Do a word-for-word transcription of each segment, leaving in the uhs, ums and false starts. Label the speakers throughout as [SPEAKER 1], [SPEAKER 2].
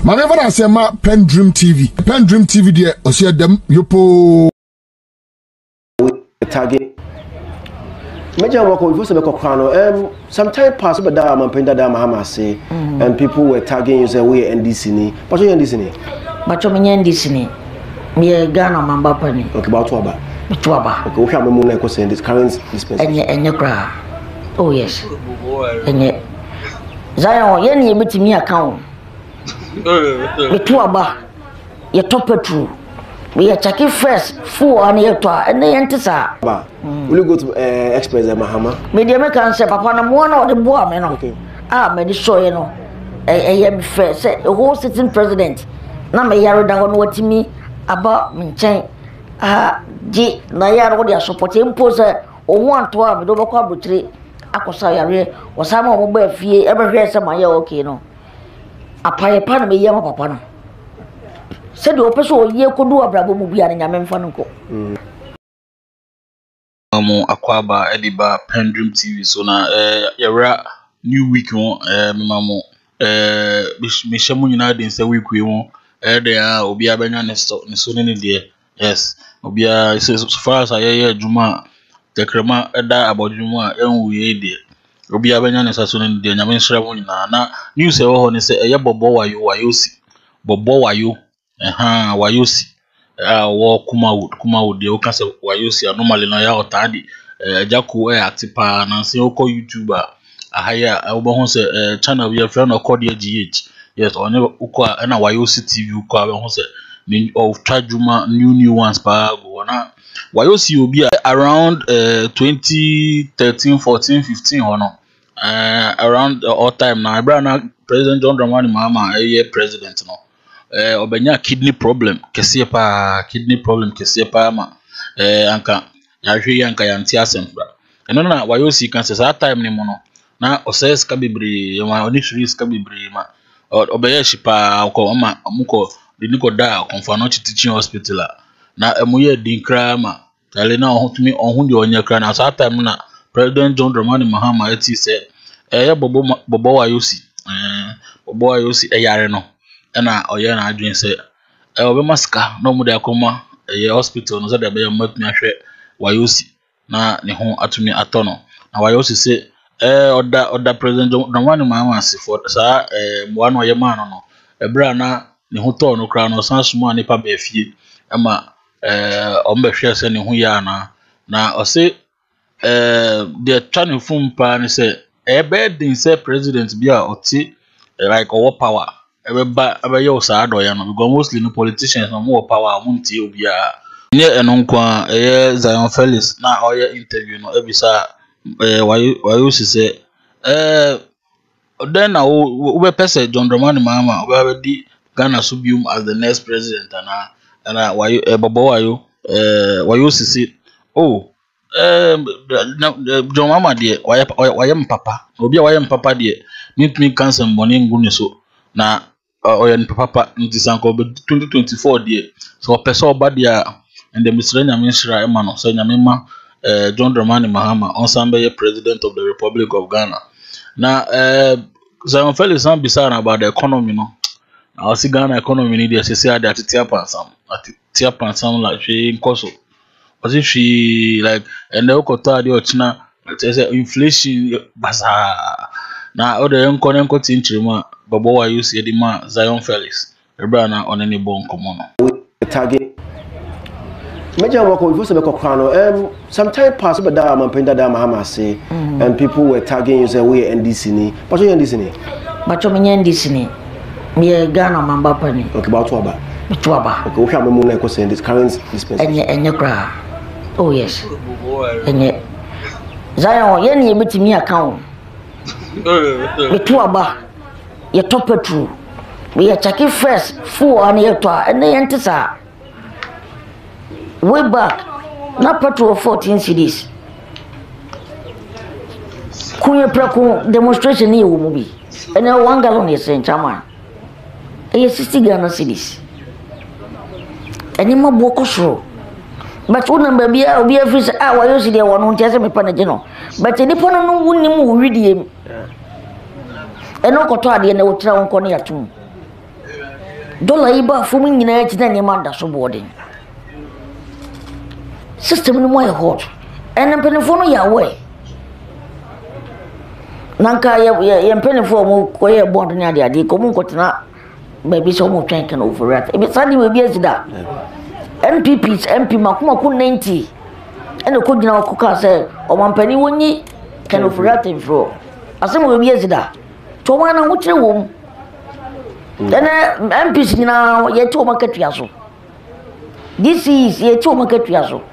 [SPEAKER 1] My never I say ma PENDREAM T V. PENDREAM T V there o see them yopo
[SPEAKER 2] target. Major work with us um sometime pass but that man penda that Mahama say and people were tagging you say we N D C ni. But you N D C ni?
[SPEAKER 3] But you N D C ni. Me Ghana mamba pani.
[SPEAKER 2] Okay, about two aba.
[SPEAKER 3] Two aba.
[SPEAKER 2] Okay, we have more like say this current dispensation.
[SPEAKER 3] Enye enye kra. Oh yes. Enye. Zion ye ni ebitimi account. Me two aba. Ye top petrol. We are checking first full on your tour and they enter sa.
[SPEAKER 2] Will you go to uh, Express at Mahama?
[SPEAKER 3] Media can say papa na one or the boy man. Okay. Ah, me show you know. I am first say a whole sitting president. Na me yaro da hono watimi about me chen. Ah, ji na yaro dia support impose o one to am do bako abutire akosa yare osama o mo ba fie e be hwe se ma ya okay no. Apaye pa na me yema papa no. Said the person ye could do a bravo movie and Yamen Fanco.
[SPEAKER 4] Amo Aquaba Ediba PENDREAM T V so na eh yara new week won eh mamo eh Mishamu United say week we won eh there obi abenya ne so ne so ne there yes obi a so far as aye juma the crema eda abodjuma enwu ye there obi abenya ne so ne there nyame nhra mo nyina na news e wo ho ne say eye bobo wayo Wayoosi bobo wayo Aha, Wayoosi. Ah, wo Kumawood, Kumawood. You can say Wayoosi. Normally, na ya otadi. Eh, Jaku eh atipa. Nansi oko YouTuber. Ahaya, oba say eh channel we friend called G H. Yes, on uko na Wayoosi T V uko abe say ni of Trajuma new new ones pa go na. Wayoosi will be around eh twenty thirteen, fourteen, fifteen or no. Eh, around uh, all time now. Ibrana President John Dramani Mahama eh president no. Eh obenya kidney problem kese pa kidney problem kese pa ma eh anka ya hwe anka ya ntia sembra eno na Wayoosi kan se that time ni mo no na oses ka bebre ma onishiri ska bebre ma obeya shipa ko ma amuko de niko da konfano teaching hospital na emuye dinkra ma tale na ohutumi ohun de onye kra na that time na President John Dramani Mahama eti se eh bobo bobo Wayoosi eh bobo Wayoosi e yare no na oye na adwin se e obe maska no mu de akoma e hospital no so de be matumi ahwe Wayoosi na ne ho atumi atono na Wayoosi se eh oda oda President Dramani Mahama se for sa eh mo no ye ma no no e bra na ne ho to no kra no sanso ani pa be fie e ma eh o mbehwe se ne ho ya na na o se eh de twane fum pa ne se e be din se president bia oti like over power Eba eba yo sa do ya no because mostly no politicians no more power amunti obi a nye eno nkwa eh Zion Felix na oye interview no ebisa eh Wayoosi say eh then na wo be person John Dramani Mahama oba di Ghana subium as the next president na na Wayo eh bobo Wayo eh Wayoosi say oh eh John Mahama de waye waye mpapa obi a waye mpapa de mitmi cancer mboni ngune so na oyen papa nti sanko twenty twenty-four die so person oba dia and the Mister Nyamishra Emano so Nyamima eh John Dramani Mahama on sambe president of the Republic of Ghana na eh Zion Felix am bisana about the economy no na o si Ghana economy ni dey say dey atitia pansam atitia pansam like she nkoso was if she like and the okota dey ochina say inflation basa na o dey nko nko tinchirima bobo Wayoosi edima Zion Felix ebra na onene bon komo no
[SPEAKER 2] target. Major work with us um sometime pass but that man penda that Mahama say and people were tagging you say we N D C ni. But you N D C ni?
[SPEAKER 3] But you N D C ni. Me Ghana mamba pani.
[SPEAKER 2] Okay, about two aba.
[SPEAKER 3] Two aba.
[SPEAKER 2] Okay, we have more like say this current dispensation.
[SPEAKER 3] Enye enye kra. Oh yes. Enye. Zion ye ni ebitimi account. Me two aba. Ye top petrol. We are checking first full on your tour and they enter sa. Way back, na petrol fourteen cedis. Kuye prako demonstration ni wo mubi. And now one gallon is in Chama. E sixty Ghana cedis. And you mo boko so. But one number be a be a fish ah Wayoosi dey one on tese me panagino. But any pono no wuni mu read him. E no koto ade na wotra won kono yatum. dollar iba fo mun nyina ati na ne ma da so boarding system no more hot and penifo no ya we nanka ya ya penifo mo ko ye bond ni ade ade ko mun ko tena baby so mo twen kan overrat e be sadi we bi azida M P Ps M P makuma ku ninety ene ko gina ko ka se o mampani wonyi kan overrat info asem we bi azida to ma na wo kire wo dana M Ps gina ye to ma katua so this is ye to ma katua so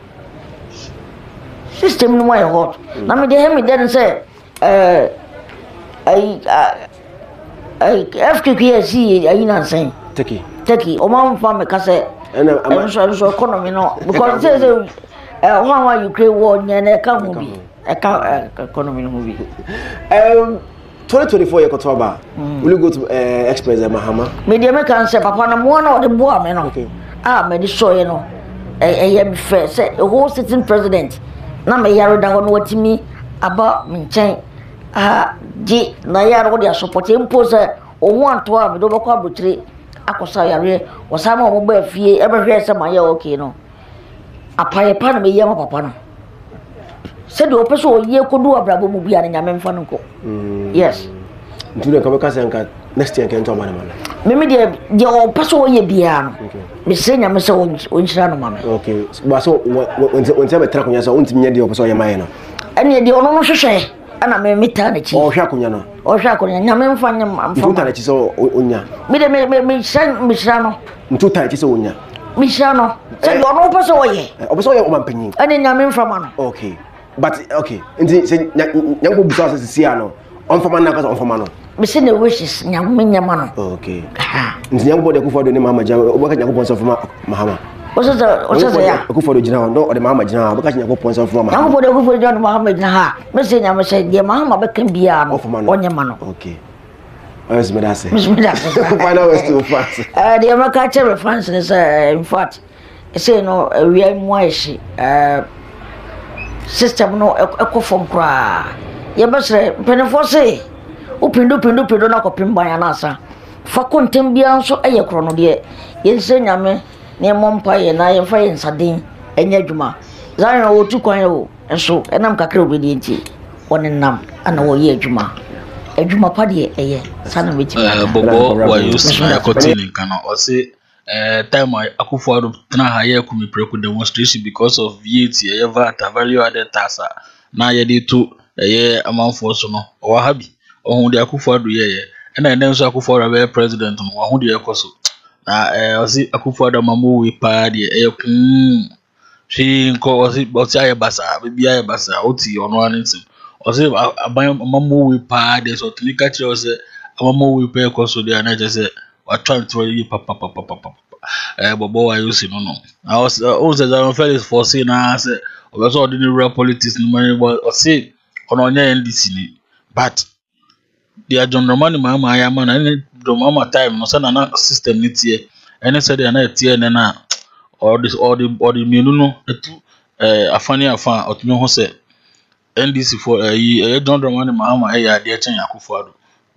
[SPEAKER 3] system no more hot na me de he me den say eh ai ai F K K C ai na say
[SPEAKER 2] Taki
[SPEAKER 3] Taki o ma mfa me ka say
[SPEAKER 2] and
[SPEAKER 3] I'm sure so economy no because say say eh one one Ukraine war nya na ka ho bi e ka economy no bi
[SPEAKER 2] um twenty twenty-four October will you go to uh, Express Mahama
[SPEAKER 3] me de me kan say papa na mo na o de boa me no ah me de so ye no eh eh me fair say a whole sitting president na me yaro da ho no watimi aba me nchen ah di na yaro de support impose o ho anto a me do bako abotire akosa yare wasama o mo ba fie e be hwe se ma ye okay no apaye pa na me ye ma papa no se de opeso o ye kodu abrabo mu bia na nyame mfa no ko yes
[SPEAKER 2] ntule ka beka senka next year kan to ma na
[SPEAKER 3] me me de de opeso o ye bia no me se nyame se o nshira no ma me
[SPEAKER 2] okay ba so won se be tra kunya so untimi nya de opeso ye ma ye no
[SPEAKER 3] ene de ono no hwehwe ana me meta na chi
[SPEAKER 2] o hwa kunya no
[SPEAKER 3] o hwa kunya nyame mfa nyam mfa
[SPEAKER 2] ntu ta na chi so onya
[SPEAKER 3] me de me me shan me shira no
[SPEAKER 2] ntu ta chi so onya
[SPEAKER 3] me shira no se de ono opeso o ye
[SPEAKER 2] opeso ye o mampanyin
[SPEAKER 3] ene nyame mfa ma no
[SPEAKER 2] okay but okay nti se nyango busa se sia no on fama na ka on fama no
[SPEAKER 3] me se ne wishes nyame nyama no
[SPEAKER 2] okay nti nyango bode ku fodo ni Mahama ja o baka nyango ponso fama Mahama
[SPEAKER 3] o se o se ya
[SPEAKER 2] ku fodo jina no o de Mahama jina baka nyango ponso fama
[SPEAKER 3] nyango bode ku fodo jina Mahama jina ha me se nyame se de Mahama be kan bia no o nyama no
[SPEAKER 2] okay ayos me da se
[SPEAKER 3] me da se
[SPEAKER 2] final was too fast
[SPEAKER 3] eh de ma ka chere fans ne say in fact say no we are mo ashi eh system no ekofom kra ye besre penefo se o pindu pindu pindu na ko pimban ya na asa fa kontem bia nso eye kro no de ye nse nyame ne mompa ye na ye fa ye nsaden enya adwuma zan o tu kwan o enso enam kakra obedienti wonenam ana wo ye adwuma adwuma pa de eye sana beti
[SPEAKER 4] bobo Wayoosi na yakotini kana o se eh time Akufo-Addo tena ha ye kumi preku demonstration because of V A T ye V A T value added tax na ye dey to ye amanfo so no o ha bi ohun de Akufo-Addo ye ye na enen so Akufo-Addo be president no ohun de ekoso na eh o si Akufo-Addo mamu we pa de e kun shi nko o si o ti aye basa bi aye basa o ti ono anintim o si aban mamu we pa de so tlika chi o se mamu we pa ekoso de na je se wa try to you papa papa papa eh bobo Wayoosi no no I was o se that Felix for say na say o so ordinary politics no money but o say ono nya N D C ni but dia John Romani Mahama ya ma na ni do mama time no say na system ni tie ene say dia na tie ne na all this all the all the menu no etu eh afani afa otumi ho say N D C for eh John Romani Mahama eh ya dia chen Akufo-Addo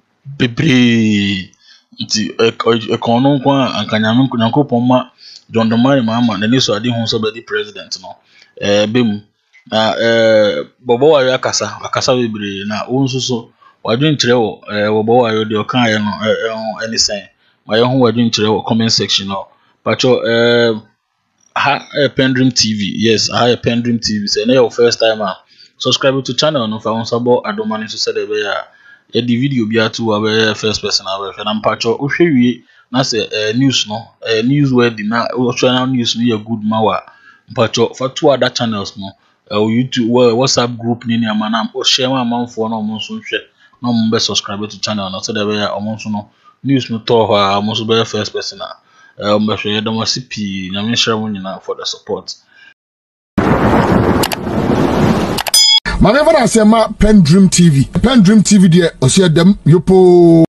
[SPEAKER 4] bebre nti ekono kwa ankanyame nyankopon ma John Dramani Mahama na niso ade hu so be di president no eh bem na eh bobo wayo akasa akasa bebre na wonsuso wadwen kire wo eh bobo wayo de okan aye no eh any sen ma ye hu wadwen kire wo comment section no pacho eh ha PENDREAM T V yes ha PENDREAM T V say na your first time ah subscribe to channel no fa won sabo adomani so say de be ya e di video bi atu wa be first person awe fe na mpacho o hwewie na se eh, news no eh, news where di na o channel news no ye good ma wa mpacho fa two other channels no eh, YouTube well, WhatsApp group ni ni amana o share ma amanfo no mo so hwe na mo be subscribe to channel no so de be ya o mo so no news no to ho a mo so be first person na eh o be hwe do mo sipi nyame share mo nyina for the support.
[SPEAKER 1] Manevra asema PENDREAM T V. PENDREAM T V de osia dem yopo